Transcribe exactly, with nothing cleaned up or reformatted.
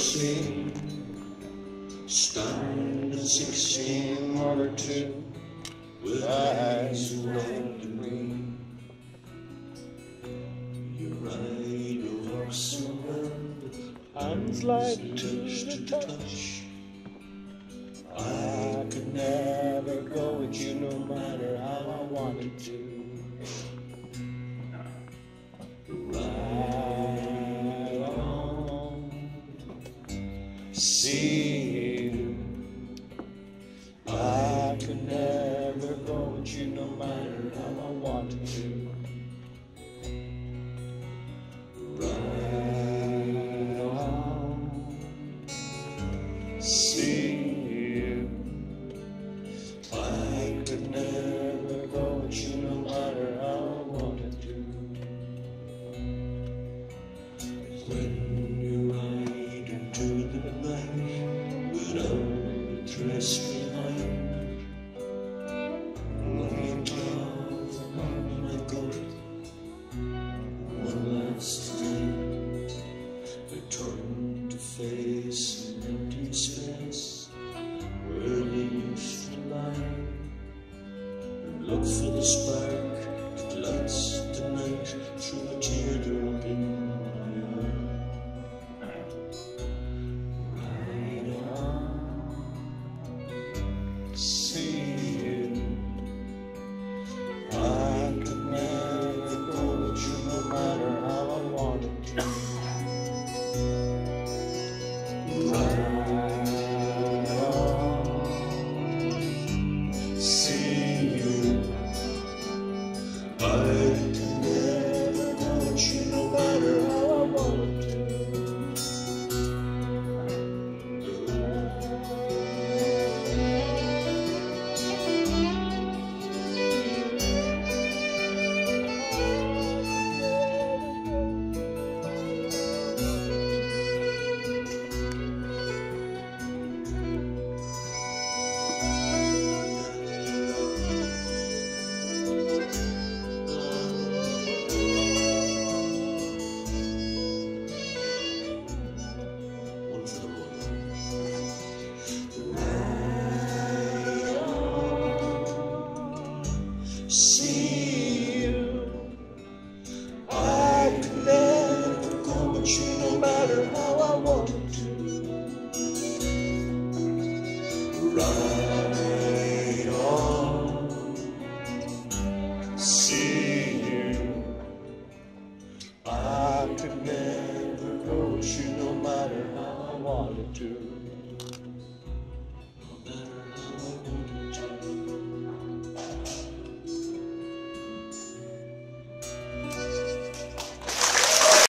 seen, stunned at sixteen, one or two, with eyes red and green. You ride a horse around, hands light to the touch. I could never go with you no matter how I wanted to. Ride on, see you. I could never go with you no matter how I wanted to. Ride on, see you. I could never go with you no matter how I wanted to. When you ride into the night without a dress behind, when you talk about my goat one last time, I turn to face an empty space where they used to lie, and look for the spark that lights the night through a teardrop in my eye. Ride on, see you. I could never go with you no matter how I wanted to. Ride on, see you. I could never go with you no matter how I wanted to. One for the road. Ride on, see you. I could never go with you no matter how I wanted to. Ride on, see you. I could never go with you no matter how I wanted to.